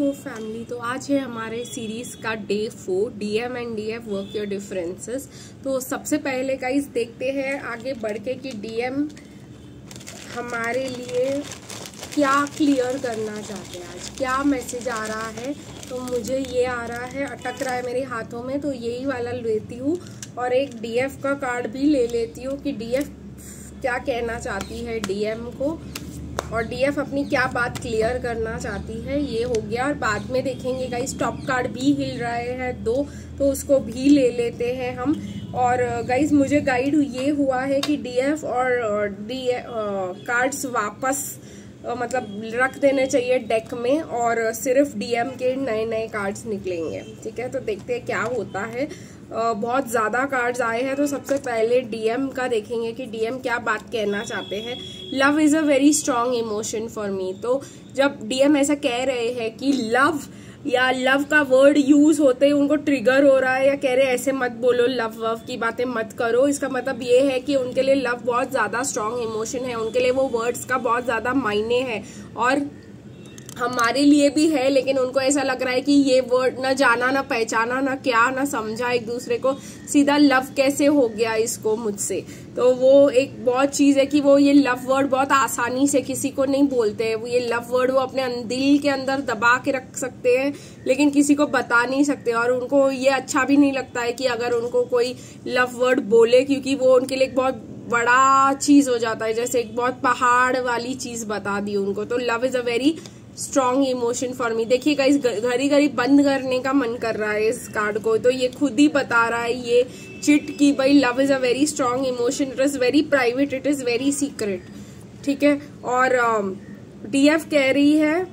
Hello family. तो आज है हमारे सीरीज का day 4, DM and DF work your differences. तो सबसे पहले गाइस देखते हैं आगे बढ़ के कि डीएम हमारे लिए क्या क्लियर करना चाहते हैं, आज क्या मैसेज आ रहा है। तो मुझे ये आ रहा है, अटक रहा है मेरे हाथों में, तो यही वाला लेती हूँ और एक डीएफ का कार्ड भी ले लेती हूँ कि डीएफ क्या कहना चाहती है डीएम को और डीएफ अपनी क्या बात क्लियर करना चाहती है। ये हो गया और बाद में देखेंगे गाइस टॉप कार्ड भी हिल रहे हैं 2, तो उसको भी ले लेते हैं हम। और गाइस मुझे गाइड ये हुआ है कि डीएफ और कार्ड्स वापस मतलब रख देने चाहिए डेक में और सिर्फ डीएम के नए नए कार्ड्स निकलेंगे। ठीक है, तो देखते हैं क्या होता है। बहुत ज़्यादा कार्ड्स आए हैं, तो सबसे पहले डीएम का देखेंगे कि डीएम क्या बात कहना चाहते हैं। Love is a very strong emotion for me. तो जब डीएम ऐसा कह रहे हैं कि लव या लव का वर्ड यूज होते ही उनको ट्रिगर हो रहा है या कह रहे हैं ऐसे मत बोलो, लव वव की बातें मत करो, इसका मतलब ये है कि उनके लिए लव बहुत ज्यादा स्ट्रॉन्ग इमोशन है, उनके लिए वो वर्ड्स का बहुत ज्यादा मायने है और हमारे लिए भी है। लेकिन उनको ऐसा लग रहा है कि ये वर्ड ना जाना ना पहचाना ना क्या ना समझा एक दूसरे को, सीधा लव कैसे हो गया इसको मुझसे। तो वो एक बहुत चीज है कि वो ये लव वर्ड बहुत आसानी से किसी को नहीं बोलते हैं। ये लव वर्ड वो अपने दिल के अंदर दबा के रख सकते हैं लेकिन किसी को बता नहीं सकते और उनको ये अच्छा भी नहीं लगता है कि अगर उनको कोई लव वर्ड बोले, क्योंकि वो उनके लिए एक बहुत बड़ा चीज हो जाता है, जैसे एक बहुत पहाड़ वाली चीज बता दी उनको। तो love is a very strong emotion for me. देखिए गाइस घड़ी घड़ी बंद करने का मन कर रहा है इस कार्ड को, तो ये खुद ही बता रहा है ये चिट की भाई love is a very strong emotion, it is very private, it is very secret. ठीक है, और डीएफ कह रही है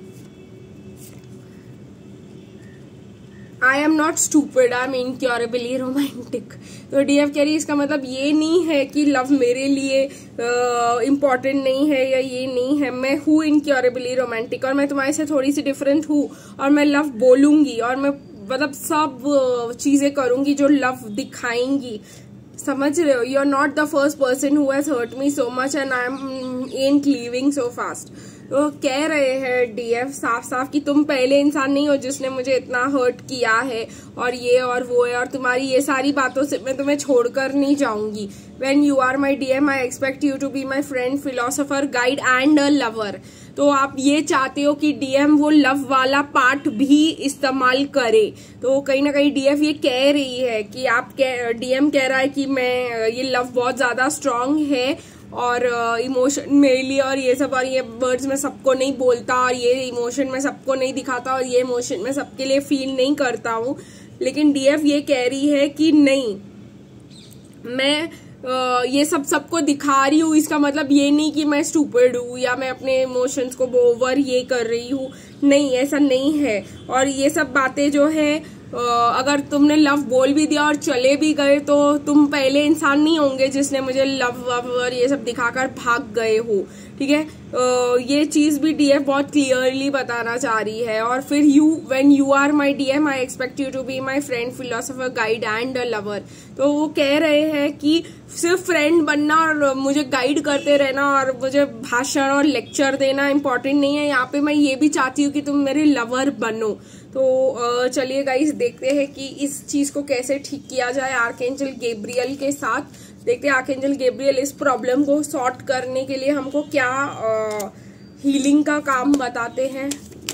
I am not stupid, I am incurably romantic. तो डीएफ कह रही है इसका मतलब ये नहीं है कि लव मेरे लिए इम्पोर्टेंट नहीं है या ये नहीं है, मैं हूँ इनक्योरेबली रोमांटिक और मैं तुम्हारे से थोड़ी सी डिफरेंट हूँ और मैं लव बोलूंगी और मैं मतलब सब चीजें करूंगी जो लव दिखाएंगी। समझ रहे हो? You are not the first person who has hurt me so much and I am ant leaving so fast. तो कह रहे हैं डीएफ साफ साफ कि तुम पहले इंसान नहीं हो जिसने मुझे इतना हर्ट किया है और ये और वो है और तुम्हारी ये सारी बातों से मैं तुम्हें छोड़कर नहीं जाऊंगी। When you are my DM, I expect you to be my friend, philosopher, guide and a lover। तो आप ये चाहते हो कि डीएम वो लव वाला पार्ट भी इस्तेमाल करे। तो कहीं ना कहीं डीएफ ये कह रही है कि डीएम कह रहा है कि मैं ये लव बहुत ज्यादा स्ट्रांग है और इमोशन मेरे लिए और ये सब, और ये वर्ड्स में सबको नहीं बोलता और ये इमोशन में सबको नहीं दिखाता और ये इमोशन में सबके लिए फील नहीं करता हूँ। लेकिन डीएफ ये कह रही है कि नहीं, मैं ये सब सबको दिखा रही हूँ, इसका मतलब ये नहीं कि मैं स्टूपिड हूँ या मैं अपने इमोशंस को ओवर ये कर रही हूँ, नहीं ऐसा नहीं है। और ये सब बातें जो है अगर तुमने लव बोल भी दिया और चले भी गए तो तुम पहले इंसान नहीं होंगे जिसने मुझे लव और ये सब दिखाकर भाग गए हो। ठीक है, ये चीज भी डीएफ बहुत क्लियरली बताना चाह रही है। और फिर when you are my DM I expect you to be my friend, philosopher, guide and a lover. तो वो कह रहे हैं कि सिर्फ फ्रेंड बनना और मुझे गाइड करते रहना और मुझे भाषण और लेक्चर देना इम्पोर्टेंट नहीं है, यहाँ पे मैं ये भी चाहती हूँ कि तुम मेरे लवर बनो। तो चलिए गाइस देखते हैं कि इस चीज को कैसे ठीक किया जाए आर्कएंजल गैब्रियल के साथ। देखते हैं आर्कएंजल गैब्रियल इस प्रॉब्लम को सॉर्ट करने के लिए हमको क्या हीलिंग का काम बताते हैं।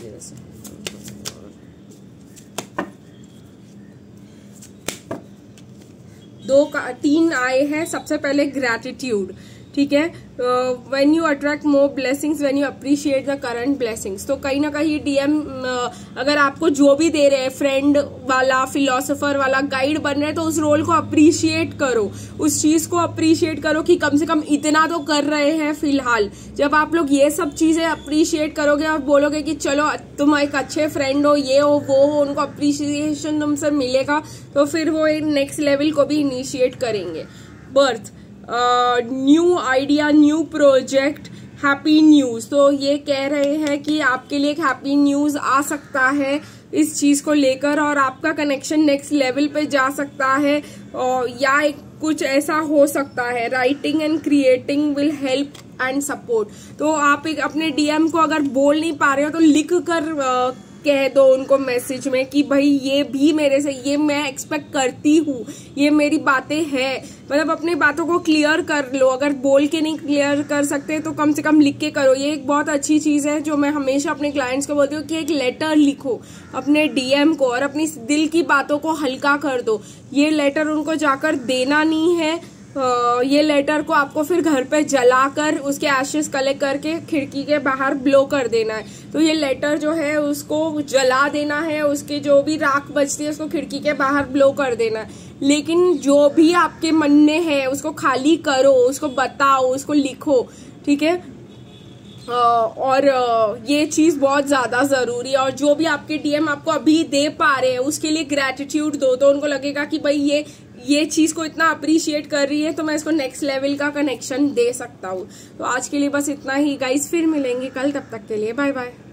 3 आए हैं। सबसे पहले ग्रैटिट्यूड। ठीक है, when you attract more blessings when you appreciate the current blessings. तो कहीं ना कहीं डीएम अगर आपको जो भी दे रहे हैं, फ्रेंड वाला, फिलोसोफर वाला, गाइड बन रहे हैं, तो उस रोल को अप्रिशिएट करो, उस चीज को अप्रिशिएट करो कि कम से कम इतना तो कर रहे हैं फिलहाल। जब आप लोग ये सब चीजें अप्रिशिएट करोगे और बोलोगे कि चलो तुम एक अच्छे फ्रेंड हो, ये हो वो हो, उनको अप्रिशिएशन तुमसे मिलेगा, तो फिर वो एक नेक्स्ट लेवल को भी इनिशिएट करेंगे। Birth, new idea, new project, happy news. तो ये कह रहे हैं कि आपके लिए एक हैप्पी न्यूज आ सकता है इस चीज को लेकर और आपका कनेक्शन नेक्स्ट लेवल पे जा सकता है और या एक कुछ ऐसा हो सकता है। Writing and creating will help and support. तो आप एक अपने डीएम को अगर बोल नहीं पा रहे हो तो लिख कर कह दो उनको मैसेज में कि भाई ये भी मेरे से, ये मैं एक्सपेक्ट करती हूँ, ये मेरी बातें हैं। मतलब अपनी बातों को क्लियर कर लो। अगर बोल के नहीं क्लियर कर सकते तो कम से कम लिख के करो। ये एक बहुत अच्छी चीज है जो मैं हमेशा अपने क्लाइंट्स को बोलती हूँ कि एक लेटर लिखो अपने डीएम को और अपनी दिल की बातों को हल्का कर दो। ये लेटर उनको जाकर देना नहीं है, ये लेटर को आपको फिर घर पे जलाकर उसके एशेस कलेक्ट करके खिड़की के बाहर ब्लो कर देना है। तो ये लेटर जो है उसको जला देना है, उसके जो भी राख बचती है उसको खिड़की के बाहर ब्लो कर देना है। लेकिन जो भी आपके मन में है उसको खाली करो, उसको बताओ, उसको लिखो, ठीक है। और ये चीज बहुत ज्यादा जरूरी है। और जो भी आपके डीएम आपको अभी दे पा रहे हैं उसके लिए ग्रेटिट्यूड दो, तो उनको लगेगा कि भाई ये चीज को इतना अप्रिशिएट कर रही है तो मैं इसको नेक्स्ट लेवल का कनेक्शन दे सकता हूँ। तो आज के लिए बस इतना ही गाइस, फिर मिलेंगे कल, तब तक के लिए बाय बाय।